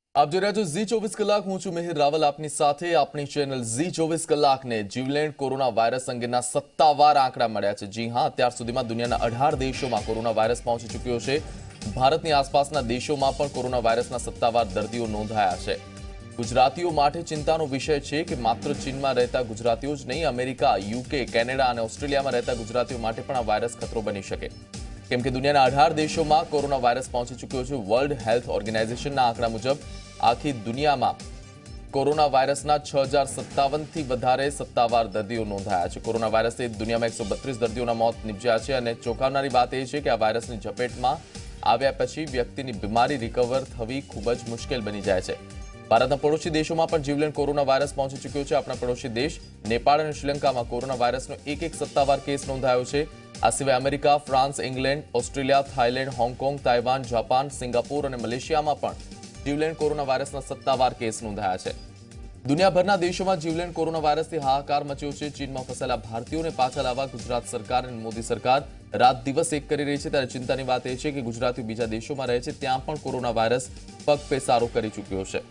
આપ જોઈ રહ્યા છો ઝી 24 કલાક। હું છું મિહિર રાવલ આપની સાથે। આપણી ચેનલ ઝી 24 કલાકને જીવલેણ કોરોના વાયરસ અંગેના સત્તાવાર આંકડા મળ્યા છે। જી હા, અત્યાર સુધીમાં દુનિયાના 18 દેશોમાં કોરોના વાયરસ પહોંચી ચૂક્યો છે। ભારતની આસપાસના દેશોમાં પણ કોરોના વાયરસના સત્તાવાર દર્દીઓ નોંધાયા છે। ગુજરાતીઓ માટે ચિંતાનો વિષય છે કે માત્ર ચીનમાં રહેતા ગુજરાતીઓ જ નહીં, અમેરિકા, યુકે, કેનેડા અને ઓસ્ટ્રેલિયામાં રહેતા ગુજરાતીઓ માટે પણ આ વાયરસ ખતરો બની શકે, કેમ કે દુનિયાના 18 દેશોમાં કોરોના વાયરસ પહોંચી ચૂક્યો છે। વર્લ્ડ હેલ્થ ઓર્ગેનાઇઝેશનના આંકડા મુજબ આખી દુનિયામાં કોરોના વાયરસના 6057થી વધારે સત્તાવાર દર્દીઓ નોંધાયા છે। કોરોના વાયરસથી દુનિયામાં 132 દર્દીઓના મોત નિપજ્યા છે અને ચોંકાવનારી વાત એ છે કે આ વાયરસની ઝપેટમાં આવ્યા પછી વ્યક્તિની બીમારી રિકવર થવી ખૂબ જ મુશ્કેલ બની જાય છે। ભારતના પડોશી દેશોમાં પણ જીવલેણ કોરોના વાયરસ પહોંચી ચૂક્યો છે। આપણા પડોશી દેશ નેપાળ અને શ્રીલંકામાં કોરોના વાયરસનો એક સત્તાવાર કેસ નોંધાયો છે। આ સિવાય America, France, England, Australia, Thailand, Hong Kong, Taiwan, Japan, Singapore અને મલેશિયામાં પણ જીવલેણ કોરોના વાયરસના સત્તાવાર કેસ નોંધાયા છે। દુનિયાભરના દેશોમાં જીવલેણ કોરોના વાયરસથી હાહાકાર મચ્યો છે। ચીનમાં ફસાયેલા ભારતીયોને પાછા લાવવા ગુજરાત સરકાર અને મોદી સરકાર રાત દિવસ એક કરી રહી છે। ત્યારે ચિંતાની વાત એ છે કે ગુજરાતીઓ બીજા દેશોમાં રહે છે, ત્યાં પણ કોરોના વાયરસ પગપેસારો કરી ચૂક્યો છે।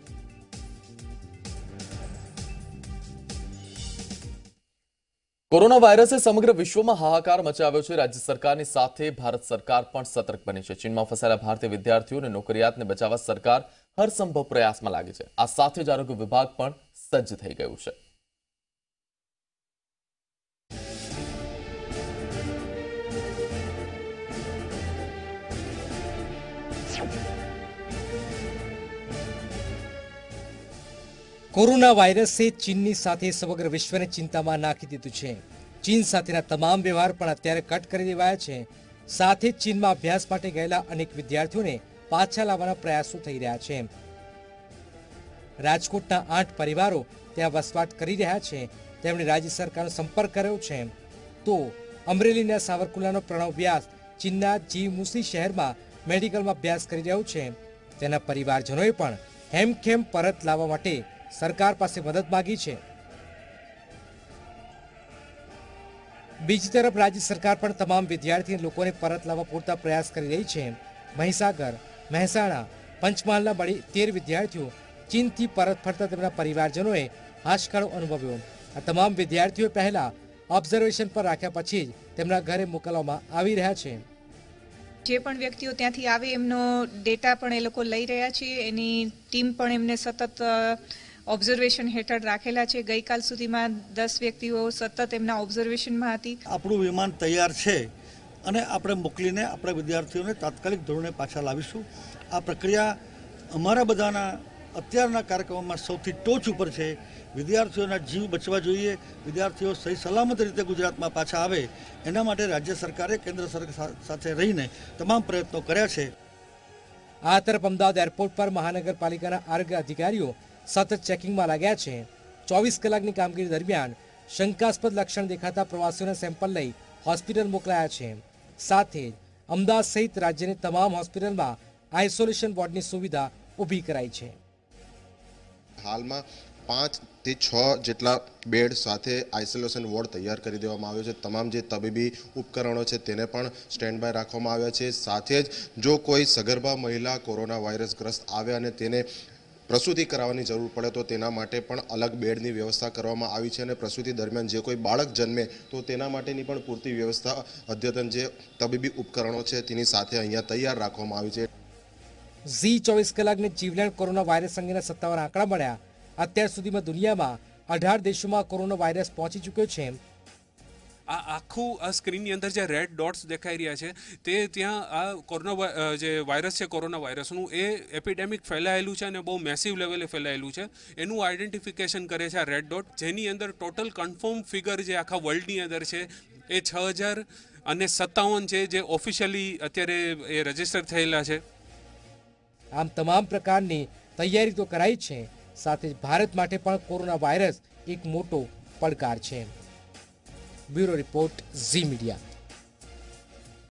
કોરોના વાયરસે સમગ્ર વિશ્વમાં હાહાકાર મચાવ્યો છે। રાજ્ય સરકારની સાથે ભારત સરકાર પણ સતર્ક બની છે। ચીનમાં ફસાયેલા ભારતીય વિદ્યાર્થીઓ અને નોકરિયાતને બચાવવા સરકાર હરસંભવ પ્રયાસમાં લાગી છે। આ સાથે જ આરોગ્ય વિભાગ પણ સજ્જ થઈ ગયું છે। કોરોના વાયરસે ચીનની સાથે સમગ્ર વિશ્વને ચિંતામાં નાખી દીધું છે। ચીન સાથેના તમામ વ્યવહાર પણ અત્યારે કટ કરી દેવાયા છે। સાથે જ ચીનમાં અભ્યાસ માટે ગયેલા અનેક વિદ્યાર્થીઓને પાછા લાવવાના પ્રયાસો થઈ રહ્યા છે। રાજકોટના 8 પરિવારો ત્યાં વસવાટ કરી રહ્યા છે। તેમણે રાજ્ય સરકારનો સંપર્ક કર્યો છે। તો અમરેલીના સાવરકુંડલાનો પ્રણવ વ્યાસ ચીનના જીમુસી શહેરમાં મેડિકલમાં અભ્યાસ કરી રહ્યો છે। તેના પરિવારજનોએ પણ હેમખેમ પરત લાવવા માટે સરકાર પાસે મદદ માંગી છે। બીજી તરફ રાજ્ય સરકાર પણ તમામ વિદ્યાર્થી લોકોને પરત લાવવા પૂરતા પ્રયાસ કરી રહી છે। મહીસાગર, મહેસાણા, પંચમહાલના મળી 13 વિદ્યાર્થીઓ ચીનથી પરત ફરતા તેમના પરિવારજનોએ હાશકારો અનુભવ્યો। આ તમામ વિદ્યાર્થીઓ પહેલા ઓબ્ઝર્વેશન પર રાખ્યા પછી જ તેમના ઘરે મોકલવામાં આવી રહ્યા છે। જે પણ વ્યક્તિઓ ત્યાંથી આવે એમનો ડેટા પણ એ લોકો લઈ રહ્યા છે। એની ટીમ પણ એમને સતત ઓબ્ઝર્વેશન હેઠળ રાખેલા છે। ગઈકાલ સુધીમાં 10 વ્યક્તિઓ સતત એમના ઓબ્ઝર્વેશનમાં હતી। આપણું વિમાન તૈયાર છે અને આપણે મોકલીને આપણા વિદ્યાર્થીઓને તાત્કાલિક ધોરણે પાછા લાવીશું। આ પ્રક્રિયા અમારા બધાના અત્યારના કાર્યક્રમોમાં સૌથી ટોચ ઉપર છે। વિદ્યાર્થીઓના જીવ બચવા જોઈએ, વિદ્યાર્થીઓ સહી સલામત રીતે ગુજરાતમાં પાછા આવે એના માટે રાજ્ય સરકારે કેન્દ્ર સરકાર સાથે રહીને તમામ પ્રયત્નો કર્યા છે। આ તરફ અમદાવાદ એરપોર્ટ પર મહાનગરપાલિકાના આરોગ્ય અધિકારીઓ સતત ચેકિંગમાં લાગ્યા છે। 24 કલાકની કામગીરી દરમિયાન શંકાસ્પદ લક્ષણ દેખાતા પ્રવાસીઓના સેમ્પલ લઈ હોસ્પિટલ મોકલાયા છે। સાથે જ અમદાવાદ સહિત રાજ્યની તમામ હોસ્પિટલમાં આઇસોલેશન વોર્ડની સુવિધા ઊભી કરાઈ છે। હાલમાં 5 થી 6 જેટલા બેડ સાથે આઇસોલેશન વોર્ડ તૈયાર કરી દેવામાં આવ્યો છે। તમામ જે તબીબી ઉપકરણો છે તેને પણ સ્ટેન્ડ બાય રાખવામાં આવ્યા છે। સાથે જ જો કોઈ સગર્ભા મહિલા કોરોના વાયરસગ્રસ્ત આવે અને તેને પ્રસૂતિ કરાવવાની જરૂર પડે તો તેના માટે પણ અલગ બેડની વ્યવસ્થા કરવામાં આવી છે। અને પ્રસૂતિ દરમિયાન જે કોઈ બાળક જન્મે તો તેના માટેની પણ પૂરતી વ્યવસ્થા અદ્યતન જે તબીબી ઉપકરણો છે તેની સાથે અહીંયા તૈયાર રાખવામાં આવી છે। ઝી 24 કલાકને જીવલેણ કોરોના વાયરસ અંગેના સત્તાવાર આંકડા મળ્યા। અત્યાર સુધીમાં દુનિયામાં 18 દેશોમાં કોરોના વાયરસ પહોંચી ચૂક્યો છે। આ આખું આ સ્ક્રીનની અંદર જે રેડ ડોટ્સ દેખાઈ રહ્યા છે તે ત્યાં આ કોરોના જે વાયરસ છે કોરોના વાયરસનું એ એપિડેમિક ફેલાયેલું છે અને બહુ મેસિવ લેવલે ફેલાયેલું છે। એનું આઈડેન્ટિફિકેશન કરે છે આ રેડ ડોટ, જેની અંદર ટોટલ કન્ફર્મ ફિગર જે આખા વર્લ્ડની અંદર છે એ 6057 છે, જે ઓફિશિયલી અત્યારે એ રજીસ્ટર થયેલા છે। આમ તમામ પ્રકારની તૈયારી તો કરાઈ છે। સાથે જ ભારત માટે પણ કોરોના વાયરસ એક મોટો પડકાર છે। Bureau report, Zee media.